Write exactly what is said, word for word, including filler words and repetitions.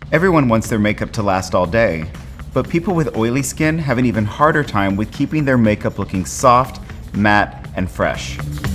Everyone wants their makeup to last all day, but people with oily skin have an even harder time with keeping their makeup looking soft, matte, and fresh.